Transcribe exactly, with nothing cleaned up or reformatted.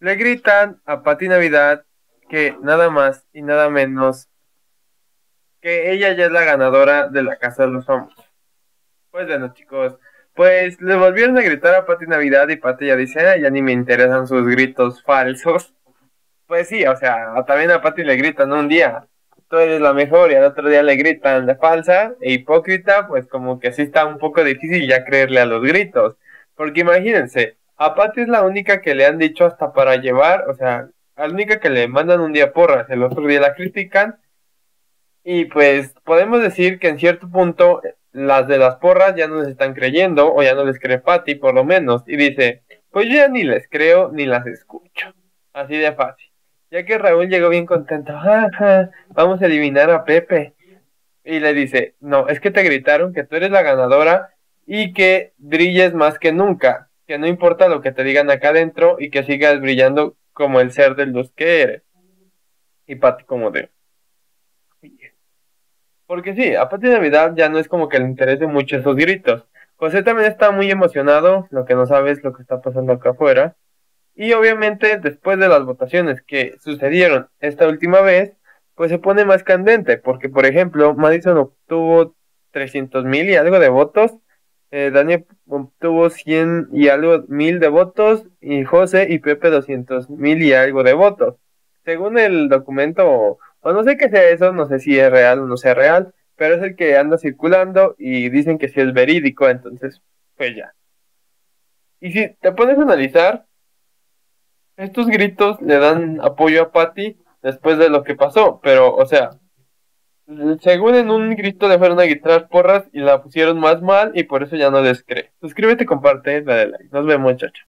Le gritan a Pati Navidad que nada más y nada menos que ella ya es la ganadora de la Casa de los Famosos. Pues bueno, chicos, pues le volvieron a gritar a Pati Navidad y Pati ya dice, "Ah, ya ni me interesan sus gritos falsos". Pues sí, o sea, también a Pati le gritan un día, tú eres la mejor, y al otro día le gritan de falsa e hipócrita, pues como que sí está un poco difícil ya creerle a los gritos. Porque imagínense, a Pati es la única que le han dicho hasta para llevar, o sea, a la única que le mandan un día porras, el otro día la critican, y pues podemos decir que en cierto punto las de las porras ya no les están creyendo, o ya no les cree Pati por lo menos, y dice, pues yo ya ni les creo ni las escucho. Así de fácil. Ya que Raúl llegó bien contento, jaja, vamos a eliminar a Pepe. Y le dice, no, es que te gritaron que tú eres la ganadora y que brilles más que nunca, que no importa lo que te digan acá adentro y que sigas brillando como el ser de luz que eres. Y Pati como de, porque sí, a Pati Navidad ya no es como que le interese mucho esos gritos. José también está muy emocionado, lo que no sabe es lo que está pasando acá afuera. Y obviamente después de las votaciones que sucedieron esta última vez, pues se pone más candente, porque por ejemplo, Madison obtuvo trescientos mil y algo de votos, eh, Daniel obtuvo cien y algo mil de votos, y José y Pepe doscientos mil y algo de votos. Según el documento, o no sé qué sea eso, no sé si es real o no sea real, pero es el que anda circulando y dicen que sí es verídico, entonces, pues ya. Y si te pones a analizar, estos gritos le dan apoyo a Patty después de lo que pasó, pero, o sea, según en un grito le fueron a gritar porras y la pusieron más mal y por eso ya no les cree. Suscríbete, comparte, dale like. Nos vemos, chacho.